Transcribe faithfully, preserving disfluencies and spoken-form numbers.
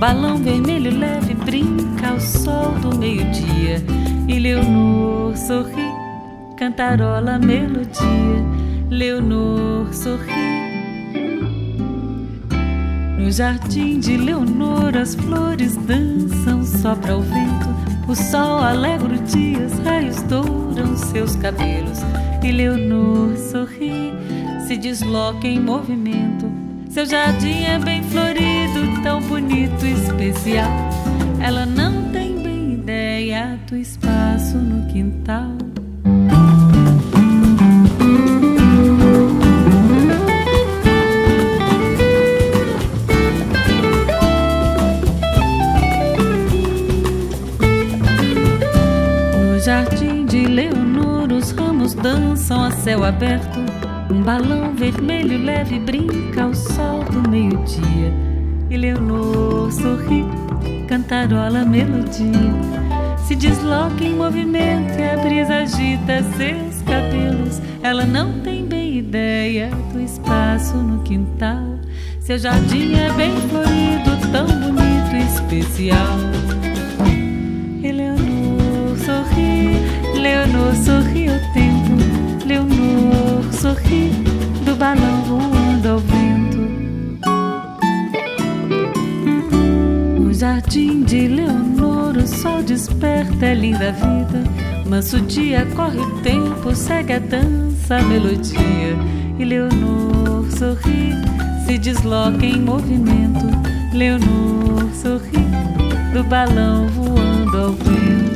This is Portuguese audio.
balão vermelho leve brinca ao sol do meio-dia. E Leonor sorri, cantarola a melodia. Leonor sorri. No jardim de Leonor as flores dançam, sopra o vento, o sol alegra o dia, os raios douram seus cabelos. E Leonor sorri, se desloca em movimento. Seu jardim é bem florido, tão bonito e especial. Ela não tem bem ideia do espaço no quintal. No jardim de Leonor os ramos dançam a céu aberto. Um balão vermelho leve brinca ao sol do meio-dia. E Leonor sorri, cantarola a melodia. Se desloca em movimento e a brisa agita seus cabelos. Ela não tem bem ideia do espaço no quintal. Seu jardim é bem florido, tão bonito e especial. E Leonor sorri, Leonor sorri ao tempo. Leonor sorri, do balão voando ao vento. No jardim de Leonor o sol desperta, é linda a vida. Manso dia, corre o tempo, segue a dança, a melodia. E Leonor sorri, se desloca em movimento. Leonor sorri, do balão voando ao vento.